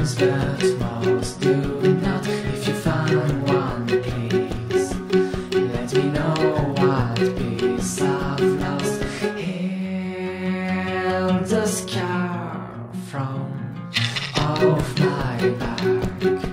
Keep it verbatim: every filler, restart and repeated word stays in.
ones, but most do not. If you find one, please let me know what piece I've lost. Heal the scar from off my back.